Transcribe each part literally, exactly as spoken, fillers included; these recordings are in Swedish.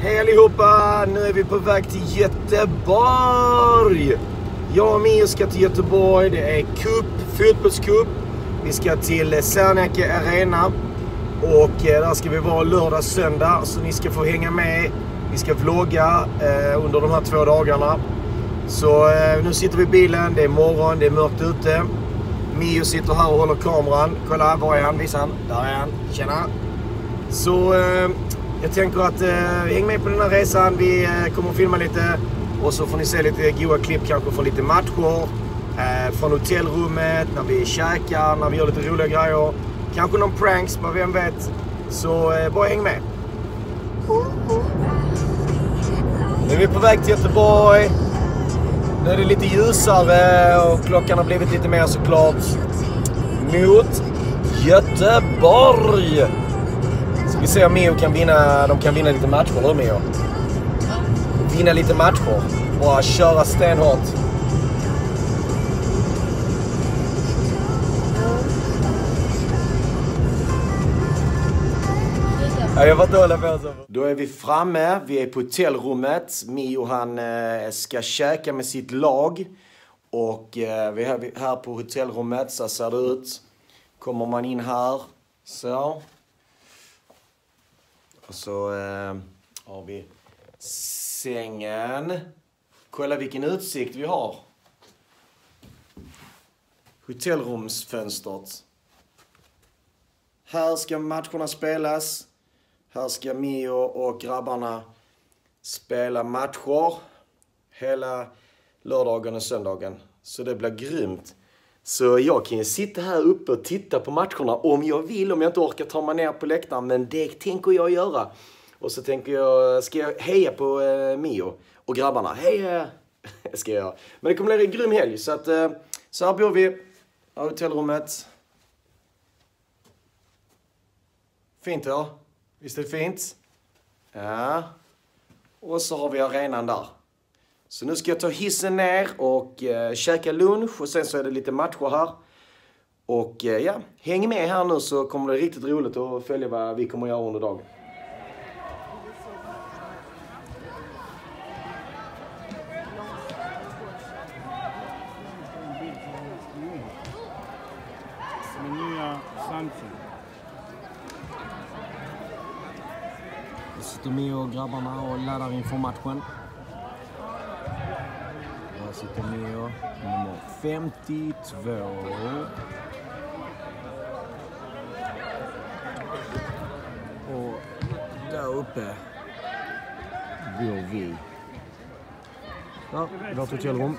Hej allihopa! Nu är vi på väg till Göteborg! Jag och Mio ska till Göteborg. Det är cup, fotbollscup. Vi ska till Serneke Arena. Och där ska vi vara lördag, söndag. Så ni ska få hänga med. Vi ska vlogga eh, under de här två dagarna. Så eh, nu sitter vi i bilen. Det är morgon, det är mörkt ute. Mio sitter här och håller kameran. Kolla, var är han? Visa han. Där är han. Tjena! Så eh, jag tänker att eh, häng med på den här resan. Vi eh, kommer att filma lite. Och så får ni se lite goda klipp kanske från lite matcher. Eh, från hotellrummet, när vi käkar, när vi gör lite roliga grejer. Kanske någon pranks, vad vem vet. Så eh, bara häng med. Nu är vi på väg till Göteborg. Nu är det lite ljusare och klockan har blivit lite mer såklart. Mot Göteborg. Så vi ser om Mio kan vinna, de kan vinna lite matcher, eller Mio? Vinna lite matcher. Bara köra stenhårt. Ja, jag var dålig på så. Då är vi framme, vi är på hotellrummet. Mio han eh, ska käka med sitt lag. Och eh, vi är här på hotellrummet, så ser det ut. Kommer man in här, så. Och så eh, har vi sängen. Kolla vilken utsikt vi har. Hotellrumsfönstret. Här ska matcherna spelas. Här ska Mio och grabbarna spela matcher hela lördagen och söndagen. Så det blir grymt. Så jag kan ju sitta här uppe och titta på matcherna om jag vill. Om jag inte orkar ta mig ner på läktaren. Men det tänker jag göra. Och så tänker jag, ska jag heja på eh, Mio och grabbarna. Heja! Ska jag. Men det kommer bli en grym helg. Så, att, eh, så här bor vi. Här hotellrummet. Fint då. Visst är det fint? Ja. Och så har vi arenan där. Så nu ska jag ta hissen ner och eh, käka lunch. Och sen så är det lite matcher här. Och eh, ja, häng med här nu så kommer det riktigt roligt att följa vad vi kommer att göra under dagen. Nu sitter Mio och grabbarna och laddar inför matchen. Där sitter Mio, nummer femtiotvå. Och där uppe bor vi. Ja, vårt hotellrum.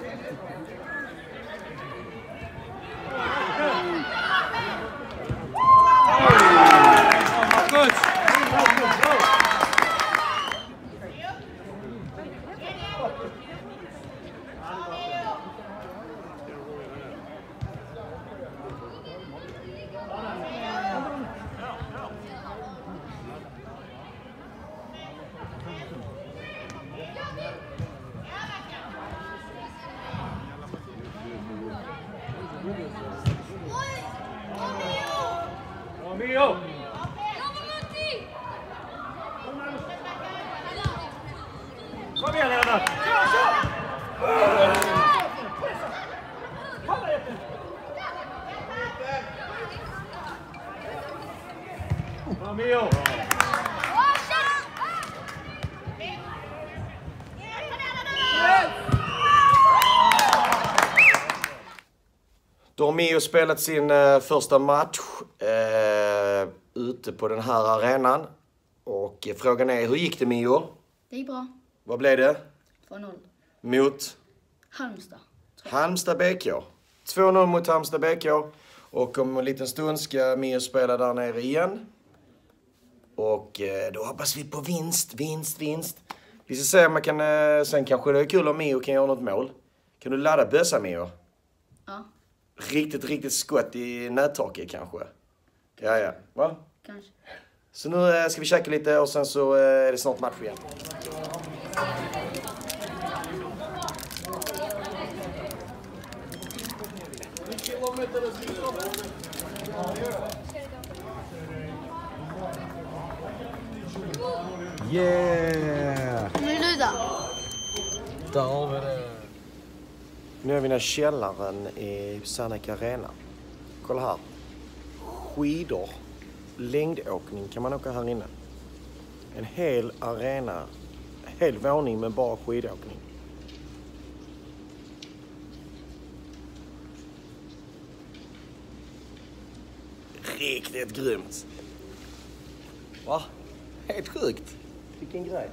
Mio! Kom igen, Lennart! Kör, kör! Kom Mio! Då har Mio spelat sin eh, första match eh, ute på den här arenan. Och eh, frågan är, hur gick det Mio? Det gick bra. Vad blev det? två noll. Mot? Halmstad. Halmstad B K. två noll mot Halmstad B K. Och om en liten stund ska Mio spela där nere igen. Och eh, då hoppas vi på vinst, vinst, vinst. Vi ska se om man kan, eh, sen kanske det är kul om Mio kan göra något mål. Kan du ladda bössa Mio? Ja. Riktigt, riktigt skott i nättaket kanske. Ja, ja. Va? Kanske. Så nu eh, ska vi käka lite och sen så eh, är det snart match igen. Yeah! Men du då? Där har vi det. Nu är vi i källaren i Serneke Arena. Kolla här. Skidor. Längdåkning kan man åka här inne. En hel arena. En hel våning med bara skidåkning. Riktigt grymt. Va? Helt sjukt. Vilken grej.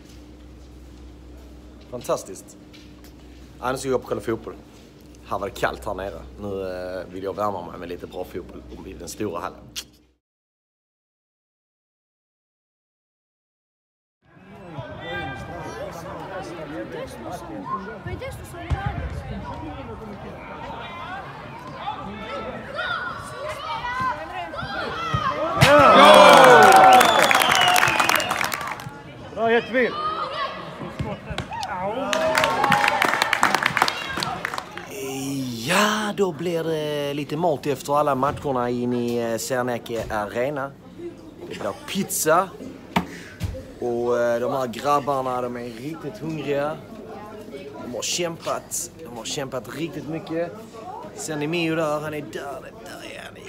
Fantastiskt. Ja, nu ska jag upp och kolla fotboll. Här var det kallt här nere. Nu eh, vill jag värma mig med lite bra fotboll i den stora hallen. Bra, jättefint. Ja, då blir det lite mat efter alla matcherna in i Serneke Arena. Det blir pizza. Och de här grabbarna, de är riktigt hungriga. De har kämpat. De har kämpat riktigt mycket. Sen är Mio där, han är där. Där är han.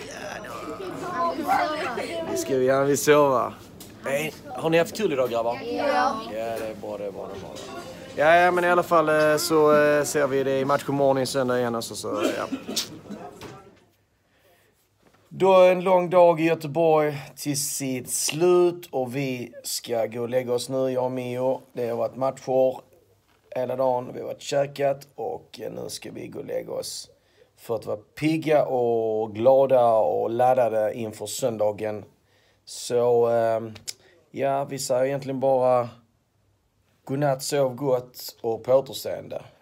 Ja, nu ska vi gärna vill sova. Hey, har ni haft kul idag, grabbar? Ja. Ja, det är bra, det är bra, det är bra. Ja, ja, men i alla fall så ser vi det i match imorgon i söndag igen. Och så, så, ja. Då är en lång dag i Göteborg till sitt slut. Och vi ska gå och lägga oss nu, jag och Mio. Det har varit matcher hela dagen. Vi har varit käkat och nu ska vi gå och lägga oss. För att vara pigga och glada och laddade inför söndagen. Så ja, vi säger egentligen bara godnatt, sov gott och på återseende.